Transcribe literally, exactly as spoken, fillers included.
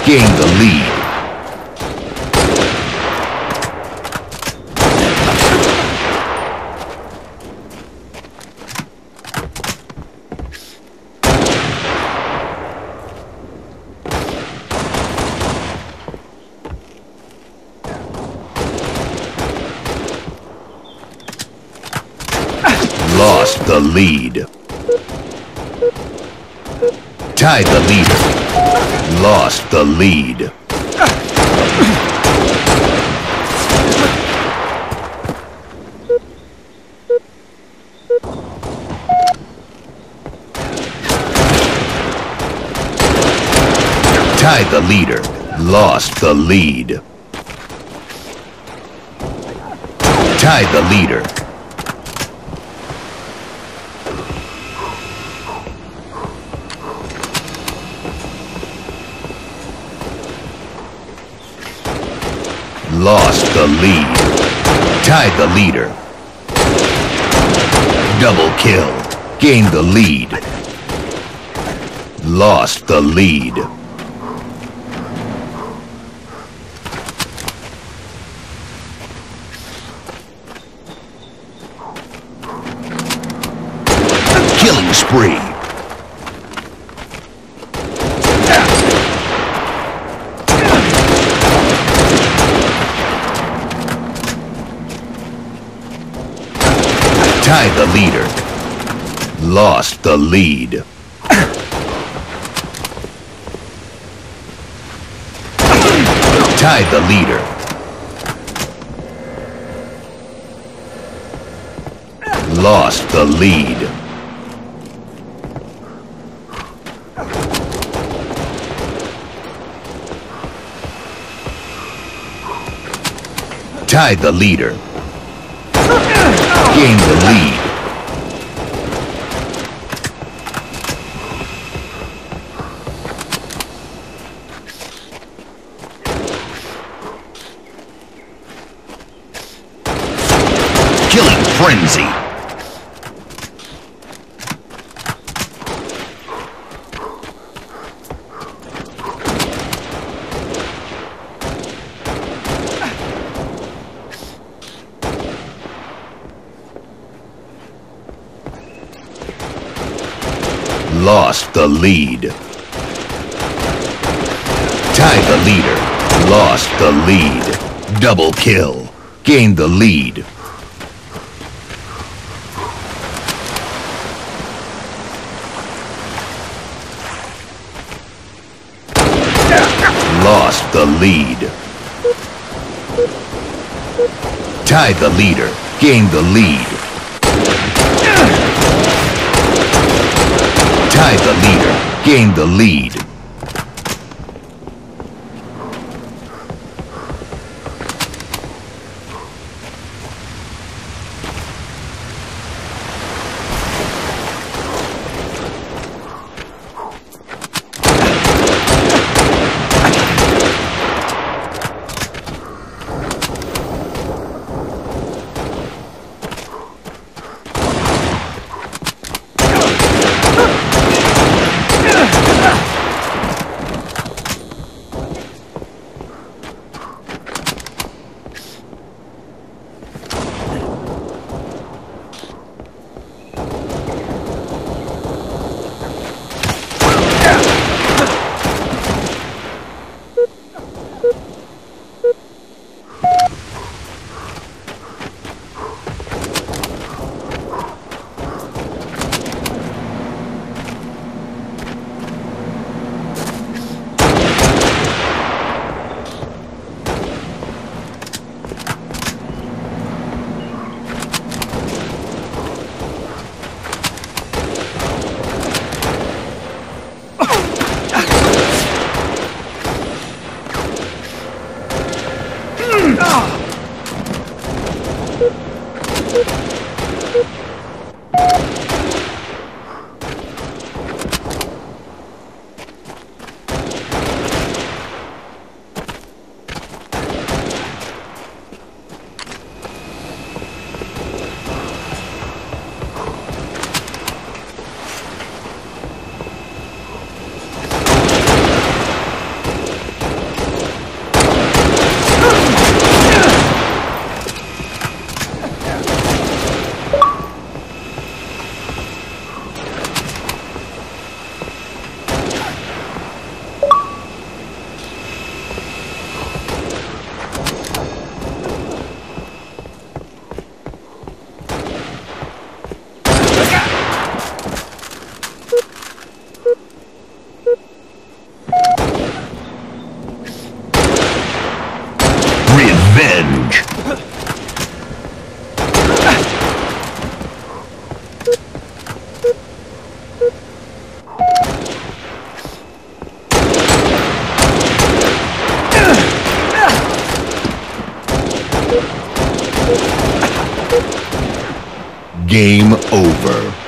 gained the lead. Lost the lead. Tied the leader. Lost the lead. Tied the leader. Lost the lead. Tied the leader. Lost the lead. Tied the leader. Double kill. Gained the lead. Lost the lead. Killing spree. Tied the leader. Lost the lead. Tied the leader. Lost the lead. Tied the leader. Gained the lead. Killing frenzy. Lost the lead. Tied the leader. Lost the lead. Double kill. Gained the lead. Lost the lead. Tied the leader. Gained the lead. Tied the leader. Gained the lead. Game over.